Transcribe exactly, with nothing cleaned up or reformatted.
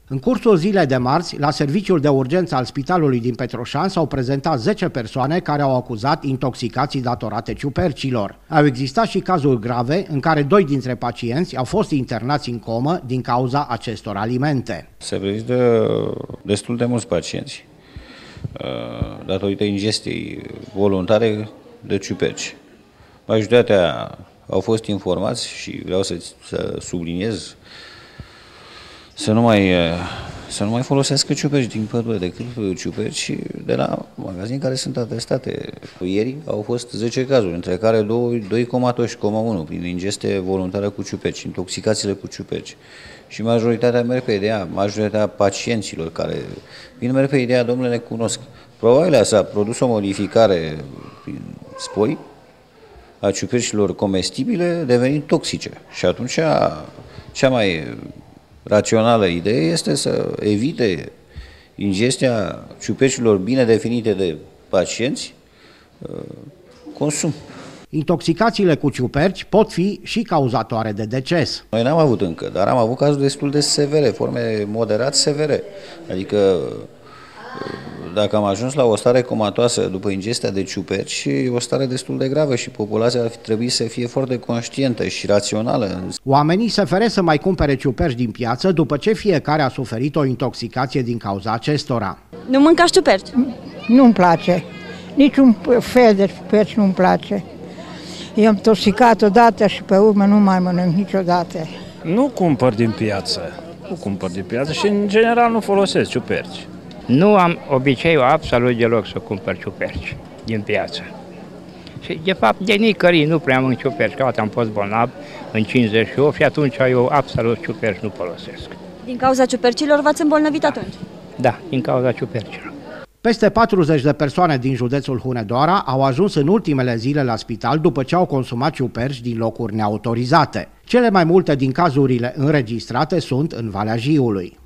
În cursul zilei de marți, la serviciul de urgență al spitalului din Petroșani s-au prezentat zece persoane care au acuzat intoxicații datorate ciupercilor. Au existat și cazuri grave în care doi dintre pacienți au fost internați în comă din cauza acestor alimente. Se prezintă destul de mulți pacienți datorită ingestiei voluntare de ciuperci. Majoritatea au fost informați și vreau să, să subliniez să nu mai, să nu mai folosească ciuperci din pădure, decât ciuperci de la magazin care sunt atestate. Ieri au fost zece cazuri, între care doi comatoși, unu prin ingeste voluntară cu ciuperci, intoxicațiile cu ciuperci. Și majoritatea merg pe ideea, majoritatea pacienților care vin merg pe ideea, domnule, ne cunosc. Probabil s-a produs o modificare prin spoi a ciupercilor comestibile devenind toxice. Și atunci cea mai rațională idee este să evite ingestia ciupercilor bine definite de pacienți consum. Intoxicațiile cu ciuperci pot fi și cauzatoare de deces. Noi n-am avut încă, dar am avut cazuri destul de severe, forme moderat severe. Adică dacă am ajuns la o stare comatoasă după ingestia de ciuperci, e o stare destul de gravă și populația ar trebui să fie foarte conștientă și rațională. Oamenii se feresc să mai cumpere ciuperci din piață după ce fiecare a suferit o intoxicație din cauza acestora. Nu mâncați ciuperci? Nu-mi place. Niciun fel de ciuperci nu-mi place. I-am intoxicat odată și pe urmă nu mai mănânc niciodată. Nu cumpăr din piață. Nu cumpăr din piață și în general nu folosesc ciuperci. Nu am obiceiul absolut deloc să cumpăr ciuperci din piață. Și de fapt de nicării nu prea mânc ciuperci, că am fost bolnav în cincizeci și opt și atunci eu absolut ciuperci nu folosesc. Din cauza ciupercilor v-ați îmbolnăvit atunci? Da, din cauza ciupercilor. Peste patruzeci de persoane din județul Hunedoara au ajuns în ultimele zile la spital după ce au consumat ciuperci din locuri neautorizate. Cele mai multe din cazurile înregistrate sunt în Valea Jiului.